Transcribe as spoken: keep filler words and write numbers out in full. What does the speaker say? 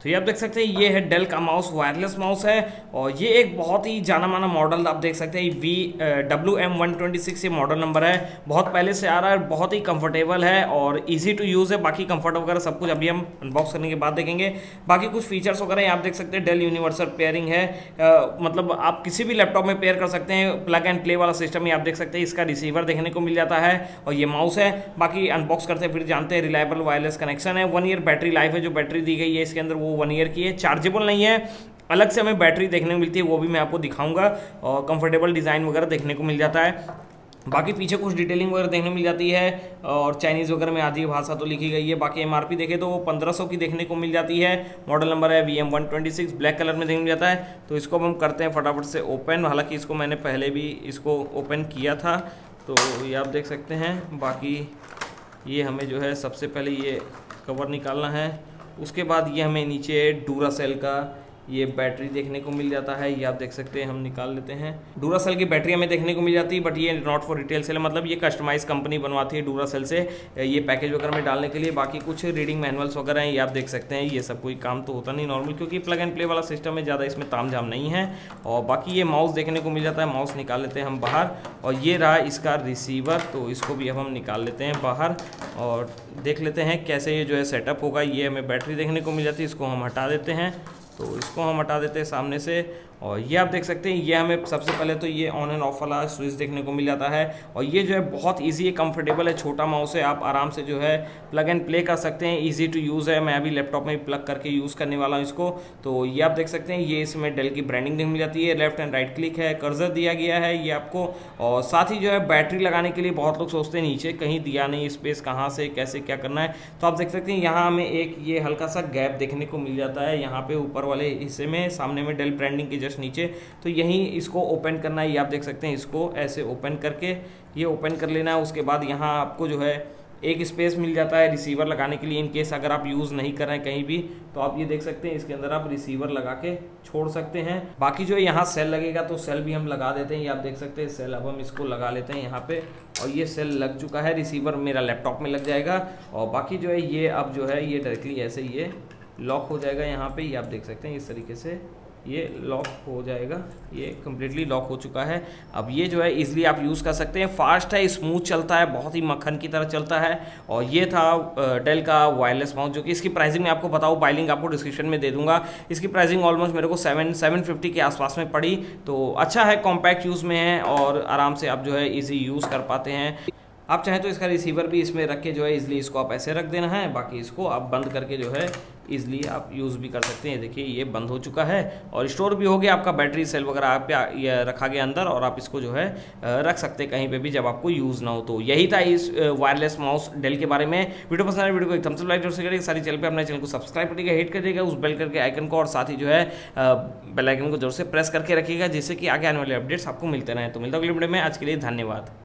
तो ये आप देख सकते हैं ये है डेल का माउस, वायरलेस माउस है और ये एक बहुत ही जाना माना मॉडल आप देख सकते हैं। V W M one twenty six ये मॉडल नंबर है, बहुत पहले से आ रहा है, बहुत ही कंफर्टेबल है और इजी टू यूज़ है। बाकी कंफर्ट वगैरह सब कुछ अभी हम अनबॉक्स करने के बाद देखेंगे। बाकी कुछ फीचर्स वगैरह आप देख सकते हैं, डेल यूनिवर्सल पेयरिंग है, आ, मतलब आप किसी भी लैपटॉप में पेयर कर सकते हैं, प्लग एंड प्ले वाला सिस्टम ही आप देख सकते हैं। इसका रिसीवर देखने को मिल जाता है और ये माउस है। बाकी अनबॉक्स करते हैं फिर जानते हैं। रिलायबल वायरलेस कनेक्शन है, वन ईयर बैटरी लाइफ है, जो बैटरी दी गई है इसके अंदर वो वन ईयर की है। चार्जेबल नहीं है, अलग से हमें बैटरी देखने को मिलती है, वो भी मैं आपको दिखाऊंगा और कंफर्टेबल डिज़ाइन वगैरह देखने को मिल जाता है। बाकी पीछे कुछ डिटेलिंग वगैरह देखने को मिल जाती है और चाइनीज़ वगैरह में आधी भाषा तो लिखी गई है। बाकी एमआरपी देखें तो वो पंद्रह सौ की देखने को मिल जाती है। मॉडल नंबर है V M one twenty six, black colour में देखने को मिल जाता है। तो इसको हम करते हैं फटाफट से ओपन। हालांकि इसको मैंने पहले भी इसको ओपन किया था, तो ये आप देख सकते हैं। बाकी ये हमें जो है सबसे पहले ये कवर निकालना है, उसके बाद ये हमें नीचे डूरासेल का ये बैटरी देखने को मिल जाता है। ये आप देख सकते हैं, हम निकाल लेते हैं। डूरासेल की बैटरी हमें देखने को मिल जाती है, बट ये नॉट फॉर रिटेल सेल, मतलब ये कस्टमाइज कंपनी बनवाती है डूरासेल से ये पैकेज वगैरह में डालने के लिए। बाकी कुछ रीडिंग मैनुअल्स वगैरह हैं, ये आप देख सकते हैं। ये सब कोई काम तो होता नहीं नॉर्मल, क्योंकि प्लग एंड प्ले वाला सिस्टम है, ज़्यादा इसमें ताम झाम नहीं है। और बाकी ये माउस देखने को मिल जाता है, माउस निकाल लेते हैं हम बाहर। और ये रहा इसका रिसीवर, तो इसको भी अब हम निकाल लेते हैं बाहर और देख लेते हैं कैसे ये जो है सेटअप होगा। ये हमें बैटरी देखने को मिल जाती है, इसको हम हटा देते हैं। तो इसको हम हटा देते हैं सामने से। और ये आप देख सकते हैं, ये हमें सबसे पहले तो ये ऑन एंड ऑफ वाला स्विच देखने को मिल जाता है। और ये जो है बहुत इजी है, कंफर्टेबल है, छोटा माउस है, आप आराम से जो है प्लग एंड प्ले कर सकते हैं, इजी टू यूज़ है। मैं अभी लैपटॉप में प्लग करके यूज़ करने वाला हूँ इसको। तो ये आप देख सकते हैं, ये इसमें डेल की ब्रांडिंग देखने मिल जाती है। लेफ्ट एंड राइट क्लिक है, कर्सर दिया गया है ये आपको। और साथ ही जो है बैटरी लगाने के लिए बहुत लोग सोचते हैं नीचे कहीं दिया नहीं, स्पेस कहाँ से कैसे क्या करना है। तो आप देख सकते हैं यहाँ हमें एक ये हल्का सा गैप देखने को मिल जाता है यहाँ पे ऊपर वाले हिस्से में, सामने में डेल ब्रांडिंग के जस्ट नीचे। तो यहीं इसको ओपन करना है, ये आप देख सकते हैं। इसको ऐसे ओपन करके ये ओपन कर लेना है। उसके बाद यहाँ आपको जो है एक स्पेस मिल जाता है रिसीवर लगाने के लिए, इन केस अगर आप यूज़ नहीं कर रहे हैं कहीं भी, तो आप ये देख सकते हैं इसके अंदर आप रिसीवर लगा के छोड़ सकते हैं। बाकी जो है यहाँ सेल लगेगा, तो सेल भी हम लगा देते हैं। ये आप देख सकते हैं सेल, अब हम इसको लगा लेते हैं यहाँ पे। और ये सेल लग चुका है, रिसीवर मेरा लैपटॉप में लग जाएगा। और बाकी जो है ये अब जो है ये डायरेक्टली ऐसे ये लॉक हो जाएगा यहाँ पे। ये आप देख सकते हैं इस तरीके से ये लॉक हो जाएगा, ये कम्प्लीटली लॉक हो चुका है। अब ये जो है इजीली आप यूज़ कर सकते हैं, फास्ट है, स्मूथ चलता है, बहुत ही मक्खन की तरह चलता है। और ये था डेल का वायरलेस माउस, जो कि इसकी प्राइसिंग मैं आपको बताऊँ, बाइलिंग आपको डिस्क्रिप्शन में दे दूंगा। इसकी प्राइसिंग ऑलमोस्ट मेरे को सेवन सेवन फिफ्टी के आसपास में पड़ी। तो अच्छा है, कॉम्पैक्ट यूज़ में है और आराम से आप जो है ईजी यूज़ कर पाते हैं। आप चाहें तो इसका रिसीवर भी इसमें रख के जो है इजली इसको आप ऐसे रख देना है, बाकी इसको आप बंद करके जो है इजली आप यूज़ भी कर सकते हैं। देखिए ये बंद हो चुका है और स्टोर भी हो गया, आपका बैटरी सेल वगैरह आप पे रखा गया अंदर, और आप इसको जो है रख सकते हैं कहीं पे भी जब आपको यूज़ ना हो। तो यही था इस वायरलेस माउस डेल के बारे में। वीडियो पसंद आए वीडियो को एक थम्स अप लाइक जरूर से करिएगा, सारी चैनल पे अपने चैनल को सब्सक्राइब करिएगा, हिट करिएगा उस बेल करके आइकन को, और साथ ही जो है बेल आइकन को जरूर से प्रेस करके रखिएगा, जिससे कि आगे आने वाले अपडेट्स आपको मिलते रहें। तो मिलता है अगले वीडियो में, आज के लिए धन्यवाद।